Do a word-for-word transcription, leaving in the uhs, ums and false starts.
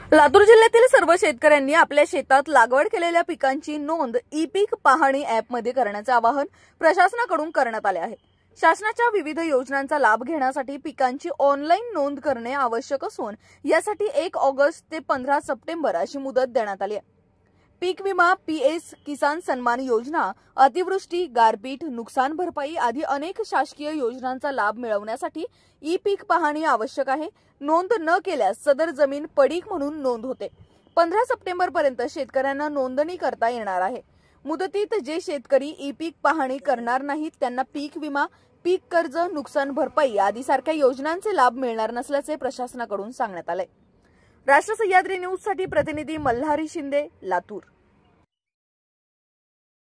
लातूर जिल्ह्यातील सर्व शेतकऱ्यांनी आपल्या शेतात लागवड केलेल्या पिकांची नोंद ई पीक पाहणी ॲपमध्ये करण्याचे आवाहन प्रशासनाकडून करण्यात आले आहे। शासनाच्या विविध योजनांचा लाभ घेण्यासाठी पिकांची ऑनलाईन नोंद करणे आवश्यक असून यासाठी एक ऑगस्ट ते पंधरा सप्टेंबर अशी मुदत देण्यात आली आहे। पीक विमा, पीएस किसान सन्मान योजना, अतिवृष्टी, गारपीट, नुकसान भरपाई आदी अनेक शासकीय योजनांचा लाभ मिळवण्यासाठी ई पीक पाहणी आवश्यक आहे। नोंद न केल्यास सदर जमीन पडीक म्हणून नोंद होते। पंधरा सप्टेंबर पर्यंत शेतकऱ्यांना नोंदणी करता येणार आहे। मुदतीत जे शेतकरी ई पीक पाहणी करणार नाहीत त्यांना पीक विमा, पीक कर्ज, नुकसान भरपाई आदी सारख्या योजनांचे लाभ मिळणार नसल्याचे प्रशासनाकडून सांगण्यात आले। राष्ट्र सह्याद्री न्यूज साठी प्रतिनिधी मल्हारी शिंदे, लातूर।